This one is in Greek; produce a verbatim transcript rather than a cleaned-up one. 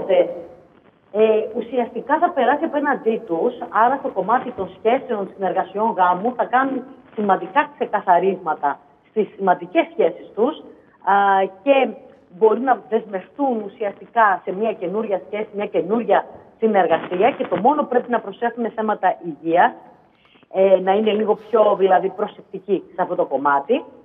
Οπότε, ε, ουσιαστικά θα περάσει απέναντί τους, άρα στο κομμάτι των σχέσεων, συνεργασιών, γάμου, θα κάνουν σημαντικά ξεκαθαρίσματα στις σημαντικές σχέσεις τους α, και μπορεί να δεσμευτούν ουσιαστικά σε μια καινούρια σχέση, μια καινούρια συνεργασία και το μόνο πρέπει να προσέχουν θέματα υγείας, ε, να είναι λίγο πιο δηλαδή προσεκτικοί σε αυτό το κομμάτι.